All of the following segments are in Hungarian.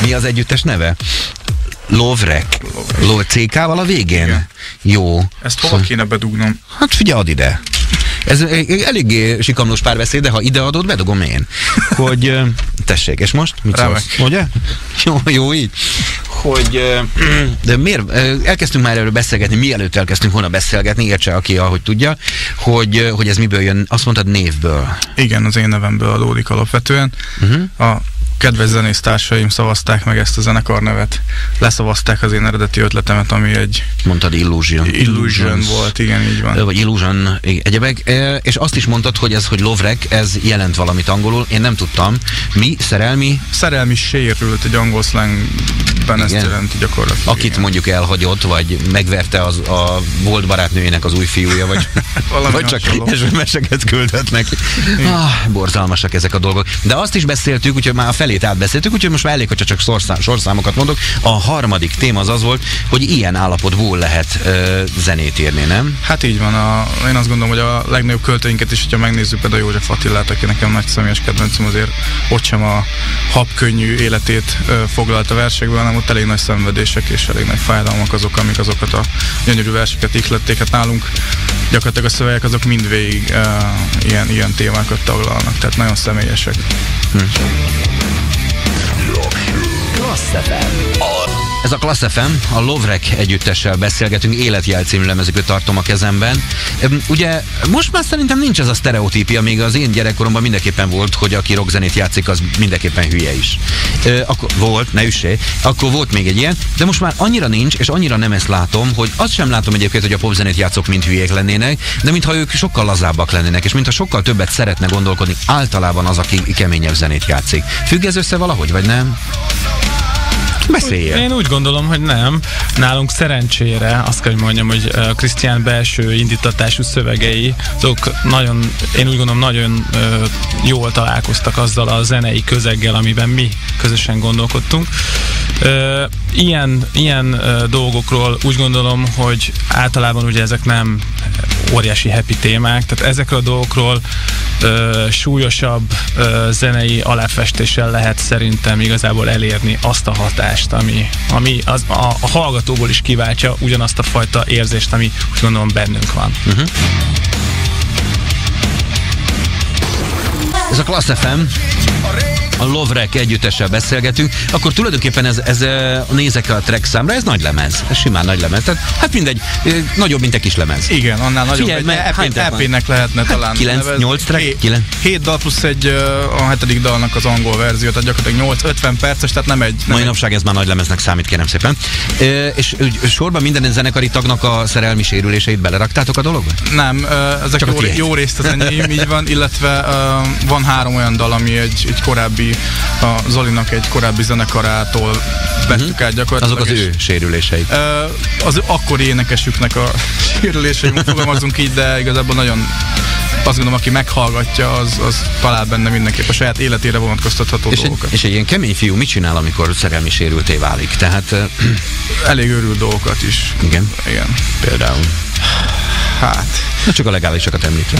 Mi az együttes neve? Lovrek. CK-val a végén? Igen. Jó. Ezt hova kéne bedugnom? Hát figyelj, add ide. Ez eléggé sikamlós párbeszéd, de ha ide adod, bedugom én. Hogy, tessék, és most? Mit szólsz? Ugye? Jó így. Hogy, de miért? Elkezdtünk már erről beszélgetni, mielőtt elkezdtünk volna beszélgetni, értse, aki ahogy tudja, hogy ez miből jön, azt mondtad névből. Igen, az én nevemből adódik alapvetően. A kedves zenésztársaim szavazták meg ezt a zenekarnevet, leszavazták az én eredeti ötletemet, ami egy... Mondtad Illusion volt, igen, így van. Vagy Illusion, egyebek, és azt is mondtad, hogy ez, hogy Lovrek, ez jelent valamit angolul, én nem tudtam. Mi? Szerelmi? Szerelmi sérült, egy angol slangben ezt jelenti gyakorlatilag. Akit mondjuk elhagyott, vagy megverte a volt barátnőjének az új fiúja, vagy, vagy csak meseket küldött neki. Borzalmasak ezek a dolgok. De azt is beszéltük, úgyhogy már a felét átbeszéltük, úgyhogy most már elég, hogyha csak sorszámokat mondok. A harmadik téma az volt, hogy ilyen állapotból lehet zenét írni, nem? Hát így van. Én azt gondolom, hogy a legnagyobb költőinket is, hogyha megnézzük például József Attilát, aki nekem nagy személyes kedvencem, azért ott sem a habkönnyű életét foglalta versekből, hanem ott elég nagy szenvedések és elég nagy fájdalmak azok, amik azokat a gyönyörű verseket ihlették. Hát nálunk gyakorlatilag a szövegek azok mindvégig ilyen témákat taglalnak, tehát nagyon személyesek. Ez a Klassz FM, a Lovrek együttessel beszélgetünk, Életjel című lemezüket tartom a kezemben. Ugye most már szerintem nincs ez a sztereotípia, még az én gyerekkoromban mindenképpen volt, hogy aki rockzenét játszik, az mindenképpen hülye is. Akkor volt, ne üssé, akkor volt még egy ilyen, de most már annyira nincs, és annyira nem ezt látom, hogy azt sem látom egyébként, hogy a popzenét játszók mind hülyék lennének, de mintha ők sokkal lazábbak lennének, és mintha sokkal többet szeretne gondolkodni általában az, aki keményebb zenét játszik. Függ ez össze valahogy, vagy nem? Beszéljél. Én úgy gondolom, hogy nem. Nálunk szerencsére azt kell, hogy mondjam, hogy Krisztián belső indítatású szövegei, azok nagyon, én úgy gondolom, nagyon jól találkoztak azzal a zenei közeggel, amiben mi közösen gondolkodtunk. Ilyen dolgokról úgy gondolom, hogy általában ugye ezek nem óriási happy témák, tehát ezekről a dolgokról súlyosabb zenei aláfestéssel lehet szerintem igazából elérni azt a hatást, ami a hallgatóból is kiváltja ugyanazt a fajta érzést, ami úgy gondolom bennünk van. Ez a Klassz FM, a Lovrek együttessel beszélgetünk, akkor tulajdonképpen ez nézek a track számra, ez nagy lemez, ez simán nagy lemez, tehát hát mindegy, nagyobb, mint egy kis lemez. Igen, annál nagyobb, EP-nek lehetne talán 9-8 track? 7 dal plusz a 7. dalnak az angol verzió, tehát gyakorlatilag 50 perces, tehát nem egy... Mai napság ez már nagy lemeznek számít, kérem szépen. És sorban minden zenekari tagnak a szerelmi sérüléseit beleraktátok a dologba? Nem, ezek jó részt az enyém, így van, illetve van 3 olyan dal, ami egy korábbi, a Zolinak egy korábbi zenekarától vettük át gyakorlatilag. Azok az ő sérülései. Az akkori énekesüknek a sérülései, fogalmazunk így, de igazából nagyon azt gondolom, aki meghallgatja, az talál benne mindenképp a saját életére vonatkoztatható dolgokat. És egy ilyen kemény fiú mit csinál, amikor szerelmi sérülté válik? Tehát... elég örül dolgokat is. Igen? Igen. Például? Hát... csak a legálisakat említve.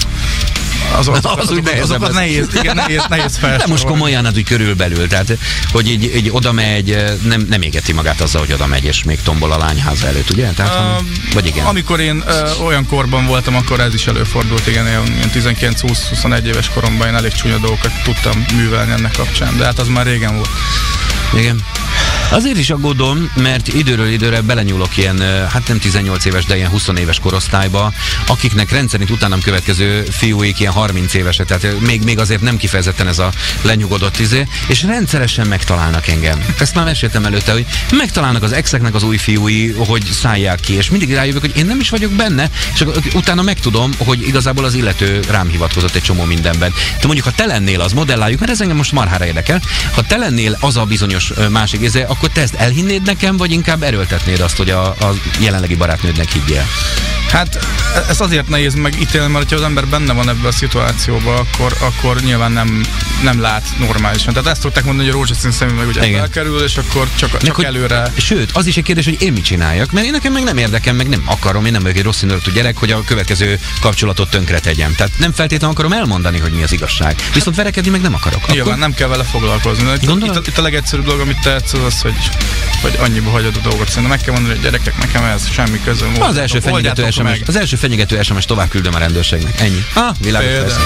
Azokat nehéz felsorolni. De most komolyan, úgy körülbelül, tehát, hogy így oda megy, nem égeti magát azzal, hogy oda megy, és még tombol a lányháza előtt, ugye? Tehát, vagy igen? Amikor én olyan korban voltam, akkor ez is előfordult, igen, ilyen 19-20-21 éves koromban én elég csúnya dolgokat tudtam művelni ennek kapcsán, de hát az már régen volt. Igen. Azért is aggódom, mert időről időre belenyúlok ilyen, hát nem 18 éves, de ilyen 20 éves korosztályba, akiknek rendszerint utánam következő fiúik ilyen 30 évesek, tehát még azért nem kifejezetten ez a lenyugodott és rendszeresen megtalálnak engem. Ezt már meséltem előtte, hogy megtalálnak az exeknek az új fiúi, hogy szállják ki, és mindig rájövök, hogy én nem is vagyok benne, és utána megtudom, hogy igazából az illető rám hivatkozott egy csomó mindenben. De mondjuk, ha te lennél az, modelláljuk, mert ez engem most marhára érdekel, ha te lennél az a bizonyos másik akkor te ezt elhinnéd nekem, vagy inkább erőltetnéd azt, hogy a jelenlegi barátnődnek higgyél? Hát ez azért nehéz megítélni, mert ha az ember benne van ebben a szituációban, akkor nyilván nem lát normálisan. Tehát ezt szokták mondani, hogy a rózsaszín szemű meg ugye elkerül, és akkor csak előre... Sőt, az is egy kérdés, hogy én mit csináljak, mert én nekem meg nem érdekem, meg nem akarom, én nem vagyok egy rossz indulatú gyerek, hogy a következő kapcsolatot tönkre tegyem. Tehát nem feltétlenül akarom elmondani, hogy mi az igazság. Viszont verekedni meg nem akarok. Nyilván nem kell vele foglalkozni. Itt a legegyszerűbb dolog, amit tehetsz, az, hogy annyiba hagyod a dolgot. Szerintem meg kell mondani, hogy gyerekek, nekem ez semmi közöm. Az első fenyegető SMS tovább küldöm a rendőrségnek. Ennyi. Világos lesz.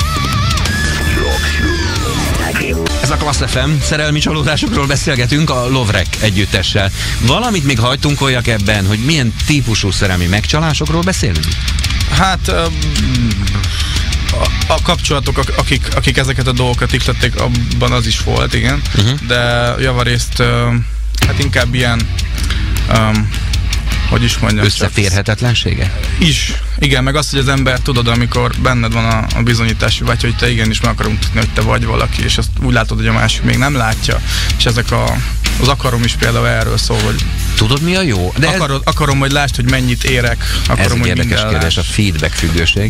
Ez a Klassz FM, szerelmi csalódásokról beszélgetünk a Lovrek együttessel. Valamit még hagytunk olyak ebben, hogy milyen típusú szerelmi megcsalásokról beszélünk? Hát a kapcsolatok, akik ezeket a dolgokat iktatték, abban az is volt, igen. De javarészt hát inkább ilyen hogy is mondjam, összeférhetetlensége? Is. Igen, meg azt, hogy az ember tudod, amikor benned van a bizonyítási vágy, hogy te igenis meg akarom tudni, hogy te vagy valaki, és azt úgy látod, hogy a másik még nem látja. És ezek az akarom is például erről szól, hogy tudod, mi a jó? De akarom, hogy lásd, hogy mennyit érek. Akarom, ez egy érdekes kérdés, a feedback függőség,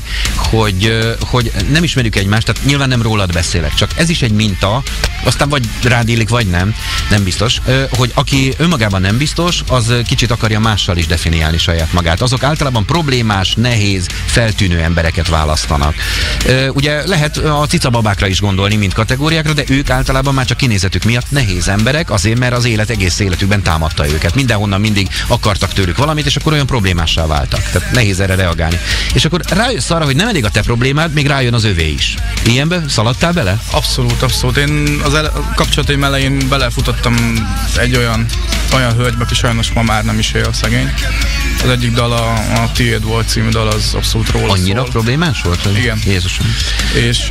hogy nem ismerjük egymást, tehát nyilván nem rólad beszélek, csak ez is egy minta, aztán vagy rád illik, vagy nem biztos, hogy aki önmagában nem biztos, az kicsit akarja mással is definiálni saját magát. Azok általában problémás, nehéz, feltűnő embereket választanak. Ugye lehet a cicababákra is gondolni, mint kategóriákra, de ők általában már csak kinézetük miatt nehéz emberek, azért, mert az élet egész életükben támadta őket. Mindenhonnan mindig akartak tőlük valamit, és akkor olyan problémássá váltak. Tehát nehéz erre reagálni. És akkor rájössz arra, hogy nem elég a te problémád, még rájön az övé is. Ilyenbe szaladtál bele? Abszolút. Én az kapcsolataim elején belefutottam egy olyan hölgybe, aki sajnos ma már nem is él, szegény. Az egyik dal a Tiéd volt című dal, az abszolút róla annyira szól. Problémás volt? Hogy? Igen. Jézusom. És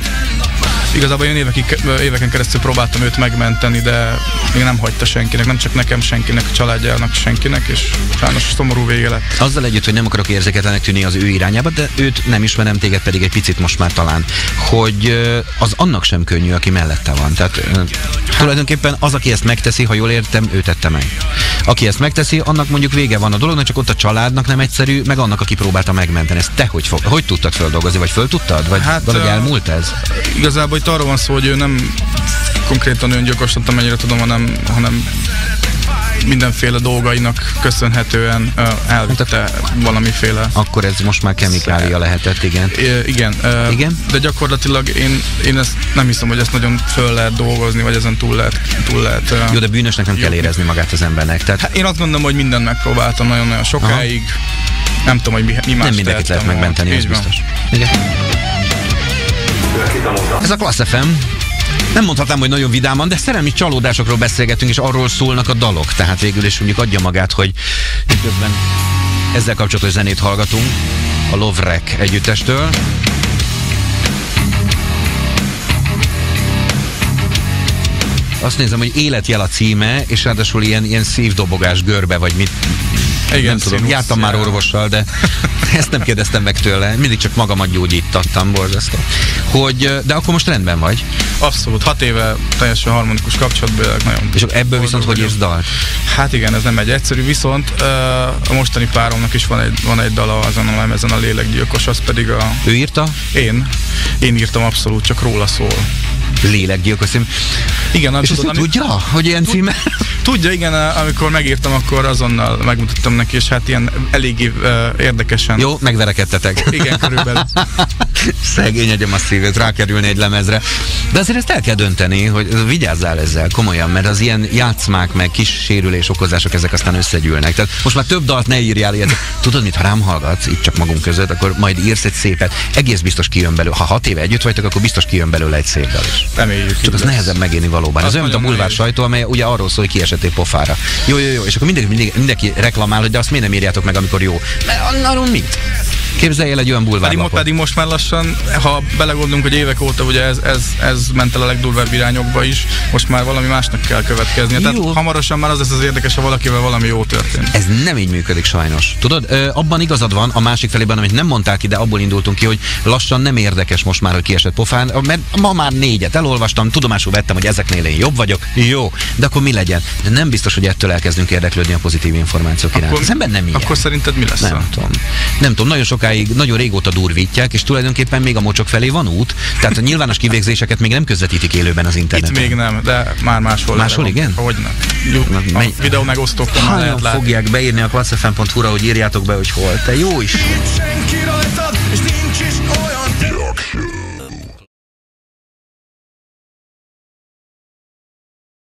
igazából én éveken keresztül próbáltam őt megmenteni, de még nem hagyta senkinek, nem csak nekem, senkinek, a családjának, senkinek, és sajnos szomorú vége lett. Azzal együtt, hogy nem akarok érzéketlenek tűnni az ő irányába, de őt nem ismerem, téged pedig egy picit most már talán, hogy az annak sem könnyű, aki mellette van. Tehát tulajdonképpen az, aki ezt megteszi, ha jól értem, ő tette meg. Aki ezt megteszi, annak mondjuk vége van a dolognak, csak ott a családnak nem egyszerű, meg annak, aki próbálta megmenteni. Ezt te hogy tudtad földolgozni, vagy föl tudtad? Vagy valahogy elmúlt ez? Igazából itt arról van szó, hogy ő nem konkrétan öngyilkos lett, amennyire tudom, hanem mindenféle dolgainak köszönhetően elvitte valamiféle... Akkor ez most már kemikália lehetett, igen. Igen. De gyakorlatilag én ezt nem hiszem, hogy ezt nagyon föl lehet dolgozni, vagy ezen túl lehet jó, de bűnösnek nem kell érezni magát az embernek. Tehát... Hát én azt gondolom, hogy mindent megpróbáltam nagyon-nagyon sokáig. Nem tudom, hogy mi más nem mindenkit lehet megmenteni, ez biztos. Igen. Ez a Klassz FM. Nem mondhatnám, hogy nagyon vidáman, de szerelmi csalódásokról beszélgetünk, és arról szólnak a dalok. Tehát végül is mondjuk adja magát, hogy közben ezzel kapcsolatos zenét hallgatunk a Lovrek együttestől. Azt nézem, hogy Életjel a címe, és ráadásul ilyen szívdobogás görbe, vagy mit. Igen, nem tudom, jártam már orvossal, de ezt nem kérdeztem meg tőle. Mindig csak magamat gyógyítattam, borzasztó. De akkor most rendben vagy? Abszolút, 6 éve teljesen harmonikus kapcsolatban élek, nagyon. És ebből viszont hogy írsz dalt? Hát igen, ez nem egy egyszerű, viszont a mostani páromnak is van egy dala azon a lemezen, a Lélekgyilkos, az pedig a... Ő írta? Én írtam, abszolút, csak róla szól. Lélekgyilkos cím. Igen, és azt tudja, hogy ilyen címe? Tudja, igen, amikor megírtam, akkor azonnal megmutattam neki, és hát ilyen eléggé érdekesen. Jó, megverekedtetek. Igen, körülbelül. Szegény agyam a szívét, rákerülni egy lemezre. De azért ezt el kell dönteni, hogy vigyázzál ezzel komolyan, mert az ilyen játszmák, meg kis sérülés okozások, ezek aztán összegyűlnek. Tehát most már több dalt ne írjál ilyet. Tudod mit, ha rám hallgatsz, itt csak magunk között, akkor majd írsz egy szépet. Egész biztos kijön belőle. Ha 6 éve együtt vagytok, akkor biztos kijön belőle egy szép dal is. Reméljük. Csak az nehezebb megélni valóban. Ez olyan, mint a bulvár sajtó, amely ugye arról szól, hogy kiesettél pofára. Jó, és akkor mindenki reklamál, hogy de azt miért nem írjátok meg, amikor jó. Arról mit? Képzelj el egy olyan bulvárlapot. Pedig most már lassan, ha belegondolunk, hogy évek óta ugye ez ment el a legdurvább irányokba is, most már valami másnak kell következnie. Tehát hamarosan már az lesz az érdekes, ha valakivel valami jó történik. Ez nem így működik sajnos. Tudod, abban igazad van, a másik felében, amit nem mondták ki, de abból indultunk ki, hogy lassan nem érdekes most már, hogy kiesett pofán, mert ma már 4 elolvastam, tudomásul vettem, hogy ezeknél én jobb vagyok, jó, de akkor mi legyen? De nem biztos, hogy ettől elkezdünk érdeklődni a pozitív információk iránt. Az ember nem ilyen. Akkor szerinted mi lesz? Nem tudom, nagyon sokáig, nagyon régóta durvítják, és tulajdonképpen még a mocsok felé van út, tehát a nyilvános kivégzéseket még nem közvetítik élőben az interneten. Itt még nem, de már máshol. Máshol igen? Hogyne. A videó megosztókon lehet látni. Fogják beírni a klasszfm.hu-ra, hogy írjátok be, hogy hol. Te jó is!